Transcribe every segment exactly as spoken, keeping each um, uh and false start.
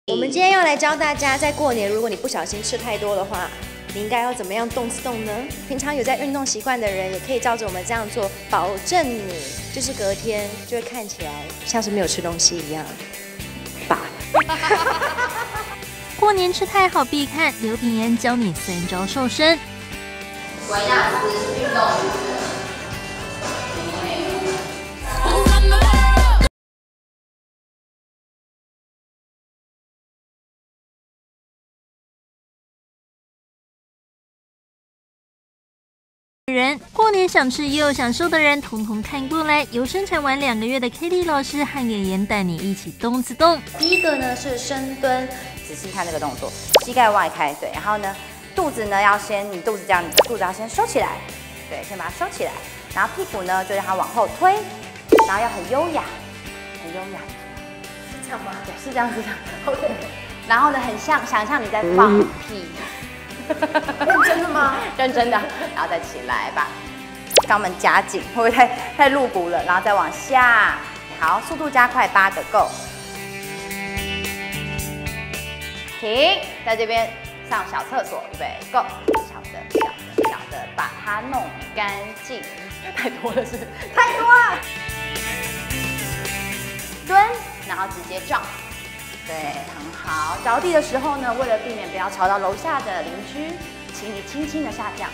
我们今天要来教大家，在过年如果你不小心吃太多的话，你应该要怎么样动次动呢？平常有在运动习惯的人，也可以照着我们这样做，保证你就是隔天就会看起来像是没有吃东西一样吧。 过年吃太好必看，刘品言教你三招瘦身。 维纳斯运动。 人过年想吃又想瘦的人，统统看过来！由生产完两个月的 Kitty 老师和妍妍带你一起动次动。 第一个呢是深蹲，仔细看这个动作，膝盖外开，对，然后呢，肚子呢要先，你肚子这样，你的肚子要先收起来，对，先把它收起来，然后屁股呢就让它往后推，然后要很优雅，很优雅，是这样吗？对，是这样子的 ，OK。然后呢，很像，想象你在放屁。 认真的吗？认真的，然后再起来吧，肛门夹紧，会不会太太露骨了？然后再往下，好，速度加快，八个够。停，在这边上小厕所，预备，Go， 小的、小的、小的，把它弄干净。太多了是不是？太多了。蹲，然后直接撞。 对，很好。着地的时候呢，为了避免不要吵到楼下的邻居，请你轻轻的下降。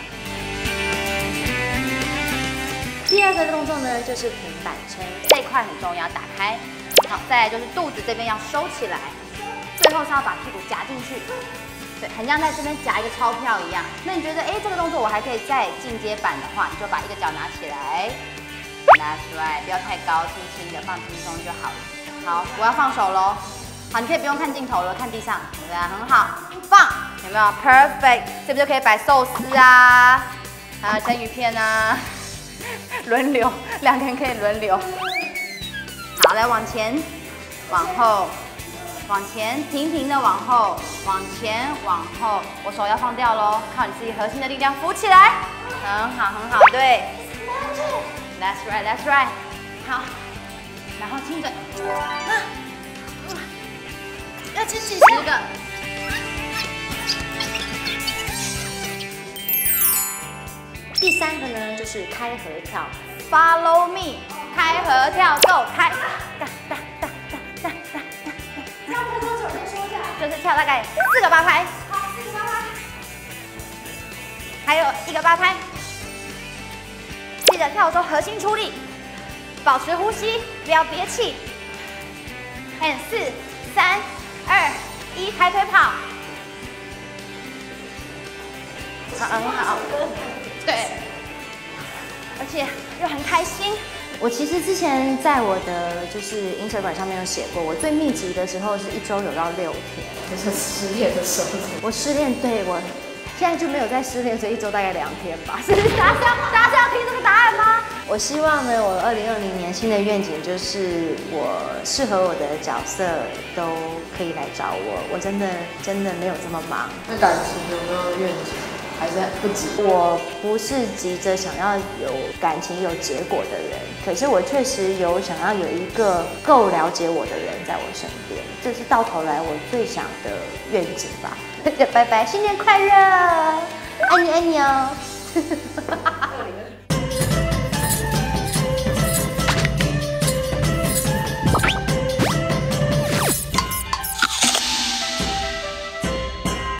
第二个动作呢，就是平板撑，这一块很重要，打开。好，再来就是肚子这边要收起来，最后是要把屁股夹进去。对，很像在这边夹一个钞票一样。那你觉得，哎，这个动作我还可以再进阶版的话，你就把一个脚拿起来 ，That's right， 不要太高，轻轻的放轻松就好了。好，我要放手喽。 好，你可以不用看镜头了，看地上，对啊，很好，放，有没有 ？Perfect， 这不就可以摆寿司啊，还有生鱼片啊，轮流，两个人可以轮流。好，来往前，往后，往前，平平的往后，往前，往后，我手要放掉喽，靠你自己核心的力量扶起来，很好，很好，对 ，That's right, that's right， 好，然后亲嘴，啊 要亲几十个。 第三个呢，就是开合跳 ，Follow me， 开合跳 ，Go， 开，哒哒哒哒哒哒哒。跳跳多久？先说一下。就是跳大概四个八拍。好，四个八拍。还有一个八拍。记得跳的时候核心出力，保持呼吸，不要憋气。and 四三。 二一，抬腿跑，好，很好，对，而且又很开心。 我其实之前在我的就是 Instagram 上面有写过，我最密集的时候是一周有到六天， 就是失恋的时候。 我失恋，对我现在就没有再失恋，所以一周大概两天吧。是大家是要大家是要听这个答案吗？我希望呢，我二零二零年新的愿景就是我适合我的角色都可以来找我，我真的真的没有这么忙。 那感情有没有愿景？还是不急？ 我不是急着想要有感情有结果的人，可是我确实有想要有一个够了解我的人在我身边，这是到头来我最想的愿景吧。拜拜，新年快乐，爱你爱你哦。